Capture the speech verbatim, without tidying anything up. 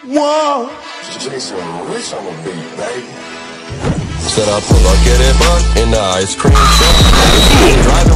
Whoa. Jason Rich on the beat, baby. Said I pull up, get it, but in the ice cream truck. Driving